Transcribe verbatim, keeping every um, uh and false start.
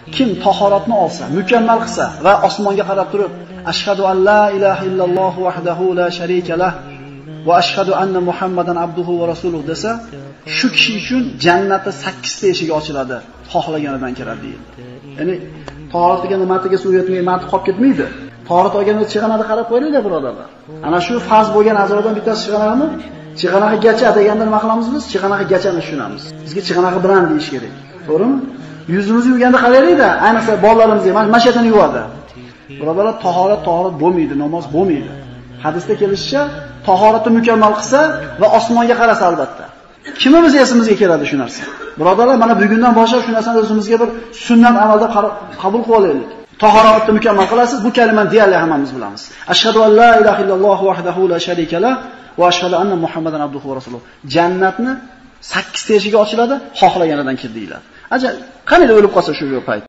Kim tahoratni olsa, mukammal qilsa va osmonga qarab turib, ashhadu an la ilaha illalloh vahdahu la sharika lah va ashhadu anna Muhammadan abduhu va rasuluhu desa, shu kishi uchun jannatda sakkiz ta eshigi ochiladi, xohlaganidan kiradi deydi. Ya'ni tahorat deganda matiga suv yetmay, mati qolib ketmaydi. Tahorat olganda chig'anada qarab qo'yinglar, birodarlar. Ana shu farz bo'lgan a'zolardan bittasi chig'anami? Chig'anagacha deganda nima qilamiz biz? Chig'anagachani tushunamiz. Bizga chig'anaga bilan deyish kerak. To'g'rimi? Yuzimizni yuvganda qaraylik-da, ayniqsa bolalarimizga mana mashatini yuvadi. Birodarlar, tahorat tahorat bo'lmaydi, namoz bo'lmaydi. Hadisda kelishicha, tahoratni mukammal qilsa va osmonga qarasa albatta. Kimimiz esimizga keladi shu narsa? Birodarlar, mana bugundan boshlab shu narsani o'zimizga bir sunnat amalda qabul qilib olaylik. Tahoratni mukammal qilasiz, bu kalimani deyarli hammamiz bilamiz. Ashhadu an la ilaha illalloh vahdahu la sharika lah va ashhadu anna Muhammadan abduhu va rasuluhu. Jannatni sakkiz ta eshigi ochiladi, xohlaganidan kir deyiladi. Ajab, qanday o'lib qolsa shu payt